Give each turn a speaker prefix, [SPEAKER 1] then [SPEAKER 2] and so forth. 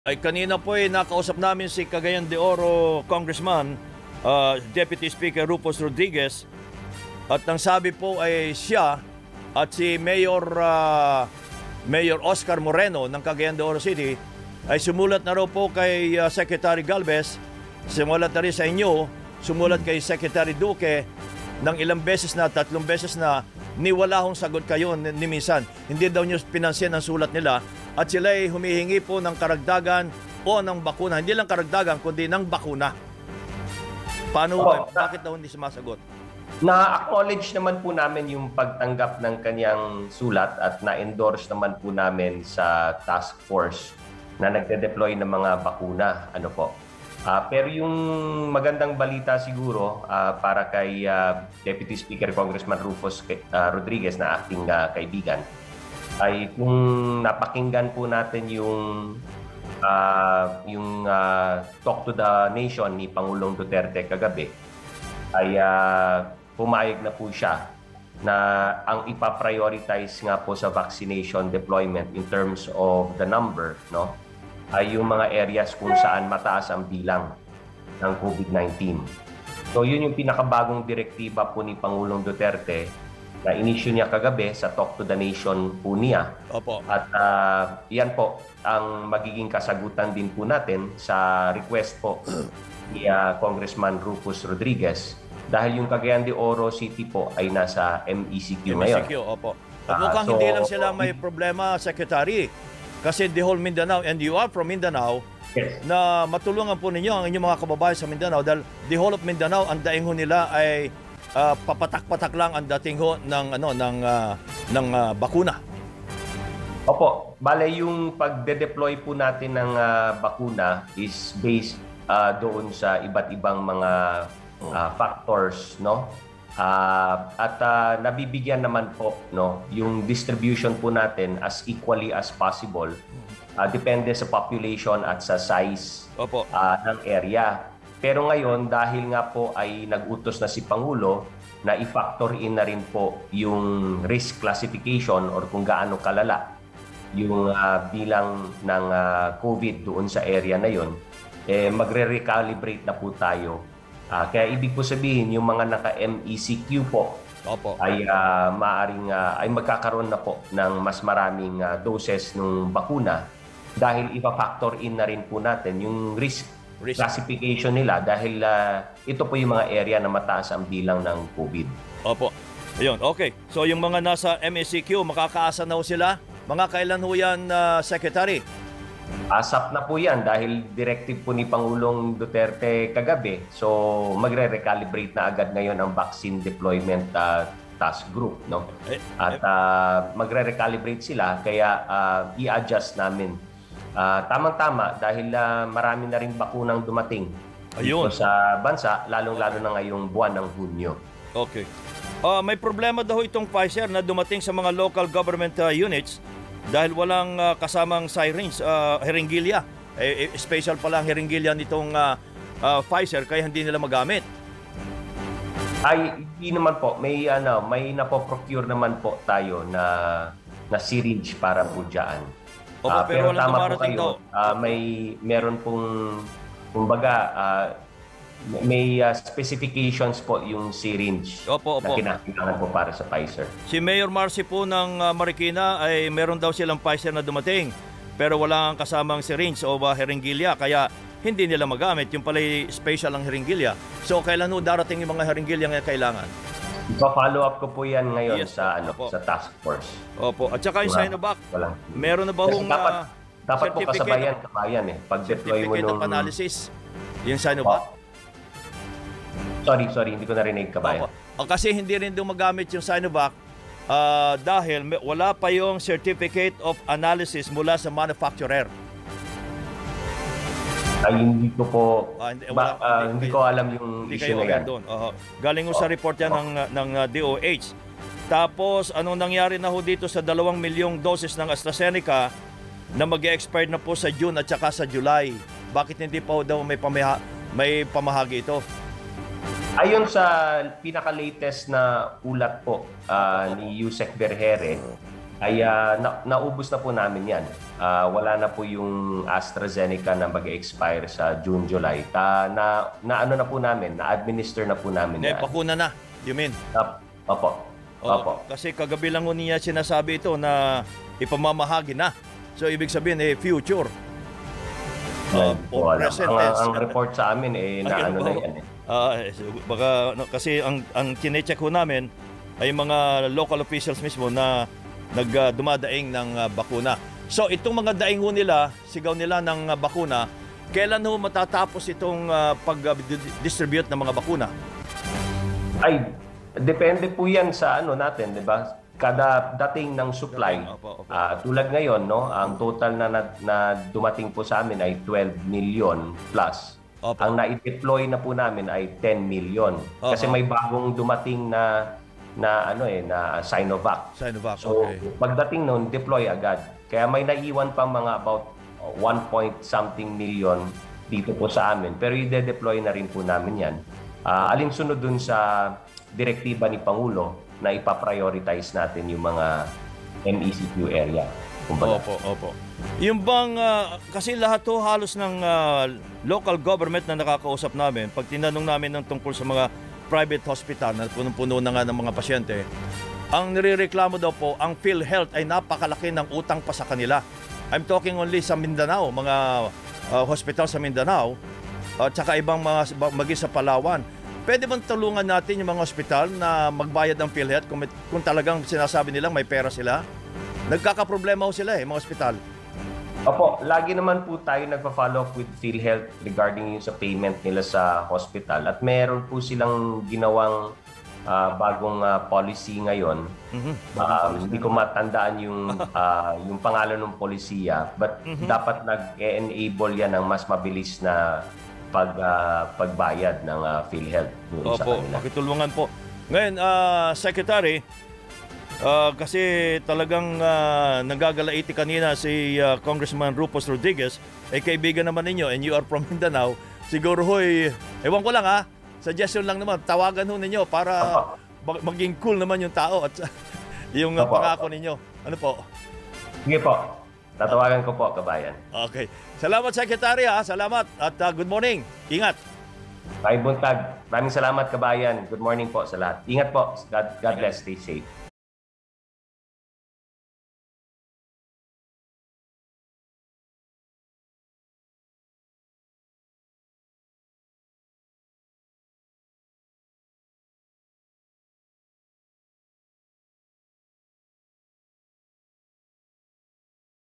[SPEAKER 1] Ay kanina po ay nakausap namin si Cagayan de Oro Congressman, Deputy Speaker Rufus Rodriguez, at ang sabi po ay siya at si Mayor Oscar Moreno ng Cagayan de Oro City ay sumulat na raw po kay Secretary Galvez, sumulat na rin sa inyo, sumulat kay Secretary Duque ng ilang beses na, 3 beses na, ni wala hong sagot kayo ni minsan. Hindi daw nyo pinansin ang sulat nila at sila ay humihingi po ng karagdagan o ng bakuna. Hindi lang karagdagan, kundi ng bakuna. Paano ba? Bakit daw hindi sumasagot?
[SPEAKER 2] Na-acknowledge naman po namin yung pagtanggap ng kanyang sulat at na-endorse naman po namin sa task force na nagde-deploy ng mga bakuna. Ano po? Pero yung magandang balita siguro para kay Deputy Speaker Congressman Rufus Rodriguez na ating kaibigan ay kung napakinggan po natin yung Talk to the Nation ni Pangulong Duterte kagabi ay pumayag na po siya na ang ipaprioritize nga po sa vaccination deployment in terms of the number, no, ay yung mga areas kung saan mataas ang bilang ng COVID-19. So yun yung pinakabagong direktiba po ni Pangulong Duterte na inisyu niya kagabi sa Talk to the Nation po niya.
[SPEAKER 1] Opo.
[SPEAKER 2] At yan po ang magiging kasagutan din po natin sa request po ni Congressman Rufus Rodriguez dahil yung Cagayan de Oro City po ay nasa MECQ ngayon.
[SPEAKER 1] MECQ, opo. At mukhang hindi lang sila may problema, Secretary. Kasi the whole Mindanao, and you are from Mindanao,
[SPEAKER 2] Yes.
[SPEAKER 1] na matulungan po ninyo ang inyong mga kababayan sa Mindanao dahil the whole of Mindanao, ang daing ho nila ay papatak-patak lang ang dating ho ng bakuna.
[SPEAKER 2] Opo, bale yung pagde-deploy po natin ng bakuna is based doon sa iba't ibang mga factors, no? At nabibigyan naman po, no, yung distribution po natin as equally as possible. Depende sa population at sa size ng area. Pero ngayon, dahil nga po ay nag-utos na si Pangulo na i-factor in na rin po yung risk classification or kung gaano kalala yung bilang ng COVID doon sa area na yun, magre-recalibrate na po tayo. Kaya ibig po sabihin, yung mga naka-MECQ po ay maaring ay magkakaroon na po ng mas maraming doses ng bakuna dahil ipa-factor in na rin po natin yung risk classification nila dahil ito po yung mga area na mataas ang bilang ng COVID.
[SPEAKER 1] Opo. Ayun, okay. So yung mga nasa MECQ, makakaasa na ho sila? Mga kailan ho yan, Secretary?
[SPEAKER 2] ASAP na po yan dahil directive po ni Pangulong Duterte kagabi. So magre-recalibrate na agad ngayon ang vaccine deployment task group, no? At magre-recalibrate sila kaya i-adjust namin. Tamang-tama dahil marami na rin bakunang dumating dito sa bansa, lalong-lalo na ngayong buwan ng Hunyo.
[SPEAKER 1] Okay. May problema daw itong Pfizer na dumating sa mga local government units dahil walang kasamang syringe, heringilya. Special pala ang heringilya nitong Pfizer kaya hindi nila magamit.
[SPEAKER 2] Ay, hindi naman po. May napo-procure naman po tayo na syringe para po dyan. Pero tama po kayo. Meron pong kumbaga may specifications po yung syringe na kinakailangan po para sa Pfizer.
[SPEAKER 1] Si Mayor Marcy po ng Marikina ay meron daw silang Pfizer na dumating pero wala ang kasamang syringe o heringilya kaya hindi nila magamit. Yung pala special ang heringilya. So kailan ho darating yung mga heringilya na kailangan?
[SPEAKER 2] Ipa-follow up ko po yan ngayon sa task force.
[SPEAKER 1] Opo. At saka yung Sinovac, meron na ba hong
[SPEAKER 2] dapat po kasabayan pag-deploy mo nung
[SPEAKER 1] analysis yung Sinovac?
[SPEAKER 2] Sorry, hindi ko narinig, kabayan.
[SPEAKER 1] Kasi hindi rin doon magamit yung Sinovac dahil wala pa yung certificate of analysis mula sa manufacturer.
[SPEAKER 2] Ay, hindi ko po, hindi ko alam yung issue na yan.
[SPEAKER 1] Galing ko sa report yan ng DOH. Tapos, anong nangyari na ho dito sa 2 milyong doses ng AstraZeneca na mag-expire na po sa June at saka sa July? Bakit hindi pa daw may pamahagi ito?
[SPEAKER 2] Ayon sa pinaka-latest na ulat po ni Yusek Berhere, ay naubos na po namin yan. Wala na po yung AstraZeneca na mag-expire sa June, July. Na ano na po namin, na-administer na po namin yan.
[SPEAKER 1] Bakuna na, you mean?
[SPEAKER 2] Opo. Opo.
[SPEAKER 1] Kasi kagabi lang ho niya sinasabi ito na ipamamahagi na. So ibig sabihin, future. Present tense.
[SPEAKER 2] Ang report sa amin, na ano na yan.
[SPEAKER 1] Baka, kasi ang kine-check ho namin ay mga local officials mismo na dumadaing ng bakuna. So itong mga daing ho nila, sigaw nila ng bakuna, kailan ho matatapos itong pag-distribute ng mga bakuna?
[SPEAKER 2] Ay, depende po yan sa ano natin, di ba? Kada dating ng supply, tulad ngayon, no, ang total na dumating po sa amin ay 12 million plus. Ang na-deploy na po namin ay 10 million. Kasi may bagong dumating na Sinovac. So, pagdating noon, deploy agad. Kaya may naiwan pang mga about 1 point something million dito po sa amin. Pero i-deploy na rin po namin yan. Alinsunod dun sa direktiba ni Pangulo na ipaprioritize natin yung mga MECQ area.
[SPEAKER 1] Opo. Yung bang, kasi lahat to halos ng local government na nakakausap namin, pag tinanong namin ng tungkol sa mga private hospital na punong-puno na nga ng mga pasyente, ang nirereklamo daw po, ang PhilHealth ay napakalaki ng utang pa sa kanila. I'm talking only sa Mindanao, mga hospital sa Mindanao, at saka ibang mga maging sa Palawan. Pwede bang tulungan natin yung mga hospital na magbayad ng PhilHealth kung talagang sinasabi nilang may pera sila? Nagkakaproblema ho sila mga hospital.
[SPEAKER 2] Opo, lagi naman po tayo nagpa-follow up with PhilHealth regarding yung sa payment nila sa hospital. At meron po silang ginawang bagong policy ngayon. Hindi ko matandaan yung pangalan ng polisiya, but dapat nag-enable yan ng mas mabilis na pagbayad ng PhilHealth sa kanila.
[SPEAKER 1] Pakitulungan po. Ngayon, Secretary, kasi talagang nagagalaiti kanina si Congressman Rufus Rodriguez, ay kaibigan naman ninyo and you are from Mindanao. Siguro ho'y, ewan ko lang suggestion lang naman, tawagan ho ninyo para maging cool naman yung tao at yung pangako ninyo. Ano po?
[SPEAKER 2] Sige po. Tatawagan ko po, kabayan.
[SPEAKER 1] Okay. Salamat, Secretary. Salamat at good morning. Ingat.
[SPEAKER 2] Bye, buntag. Maraming salamat, kabayan. Good morning po sa lahat. Ingat po. God bless. Stay safe.